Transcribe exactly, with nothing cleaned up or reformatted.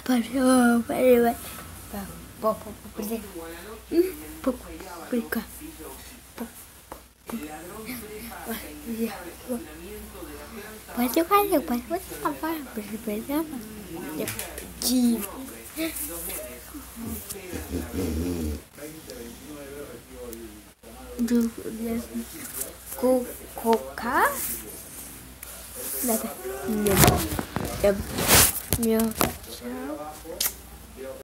Apareceu, peraí, vai. Pô, pô, pô, peraí. Pô, peraí, cá. Pô, pô. Pode eu fazer, pode você falar, pode fazer. Tio. Do co coca. Nada. Meu. Meu.